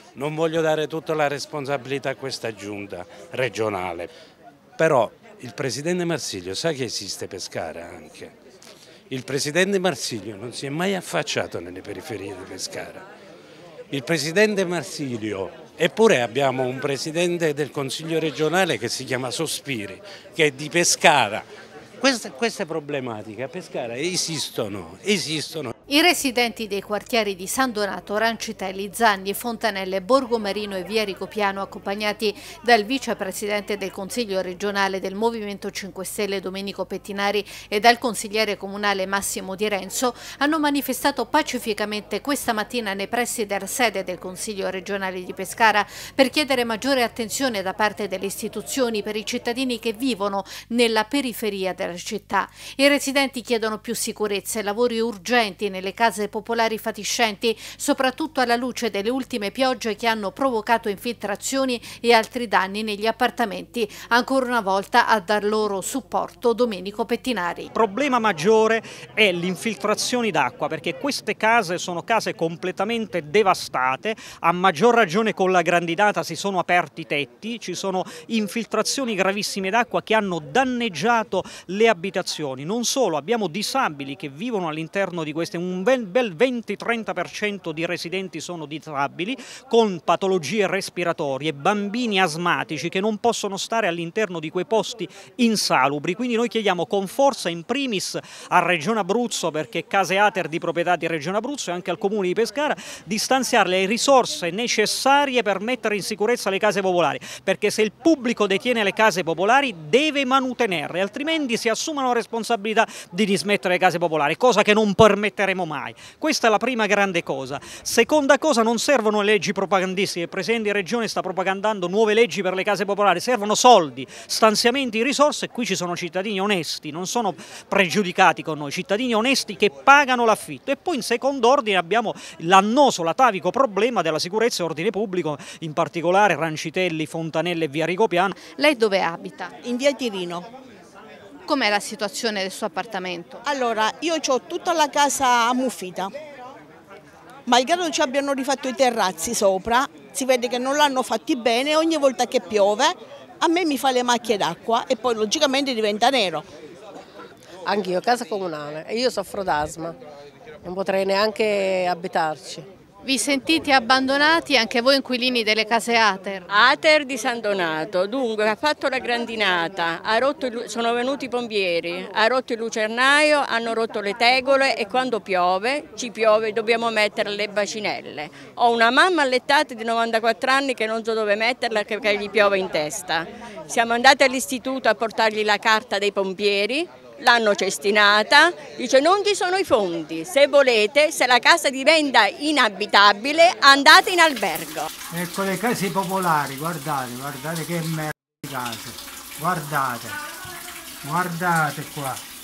non voglio dare tutta la responsabilità a questa giunta regionale, però il presidente Marsilio sa che esiste Pescara anche. Il presidente Marsilio non si è mai affacciato nelle periferie di Pescara. Il presidente Marsilio, eppure abbiamo un presidente del Consiglio regionale che si chiama Sospiri, che è di Pescara. Queste problematiche a Pescara esistono. I residenti dei quartieri di San Donato, Rancitelli, Zanni, Fontanelle, Borgomarino e Via Ricopiano, accompagnati dal vicepresidente del Consiglio regionale del Movimento 5 Stelle Domenico Pettinari e dal consigliere comunale Massimo Di Renzo, hanno manifestato pacificamente questa mattina nei pressi della sede del Consiglio regionale di Pescara per chiedere maggiore attenzione da parte delle istituzioni per i cittadini che vivono nella periferia della città. I residenti chiedono più sicurezza e lavori urgenti nelle case popolari fatiscenti, soprattutto alla luce delle ultime piogge che hanno provocato infiltrazioni e altri danni negli appartamenti. Ancora una volta a dar loro supporto Domenico Pettinari. Il problema maggiore è l'infiltrazione d'acqua, perché queste case sono case completamente devastate, a maggior ragione con la grandinata si sono aperti i tetti, ci sono infiltrazioni gravissime d'acqua che hanno danneggiato le abitazioni. Non solo, abbiamo disabili che vivono all'interno di queste, un bel 20-30% di residenti sono disabili con patologie respiratorie, bambini asmatici che non possono stare all'interno di quei posti insalubri. Quindi noi chiediamo con forza in primis a Regione Abruzzo, perché Case Ater di proprietà di Regione Abruzzo, e anche al Comune di Pescara, di stanziare le risorse necessarie per mettere in sicurezza le case popolari, perché se il pubblico detiene le case popolari deve manutenerle, altrimenti si assumano la responsabilità di dismettere le case popolari, cosa che non permetteremo mai. Questa è la prima grande cosa. Seconda cosa, non servono leggi propagandistiche, il Presidente di Regione sta propagandando nuove leggi per le case popolari, servono soldi, stanziamenti di risorse, e qui ci sono cittadini onesti, non sono pregiudicati con noi, cittadini onesti che pagano l'affitto. E poi in secondo ordine abbiamo l'annoso, l'atavico problema della sicurezza e ordine pubblico, in particolare Rancitelli, Fontanelle e Via Ricopiano. Lei dove abita? In via Tirino. Com'è la situazione del suo appartamento? Allora, io ho tutta la casa ammuffita, malgrado ci abbiano rifatto i terrazzi sopra, si vede che non l'hanno fatti bene, ogni volta che piove a me mi fa le macchie d'acqua e poi logicamente diventa nero. Anch'io, casa comunale, e io soffro d'asma, non potrei neanche abitarci. Vi sentite abbandonati anche voi inquilini delle case Ater? Ater di San Donato, dunque ha fatto la grandinata, sono venuti i pompieri, ha rotto il lucernaio, hanno rotto le tegole e quando piove, ci piove, dobbiamo mettere le bacinelle. Ho una mamma allettata di 94 anni che non so dove metterla perché gli piove in testa. Siamo andati all'istituto a portargli la carta dei pompieri. L'hanno cestinata, dice non ci sono i fondi, se volete, se la casa diventa inabitabile andate in albergo. Ecco le case popolari, guardate che merda di case, guardate qua.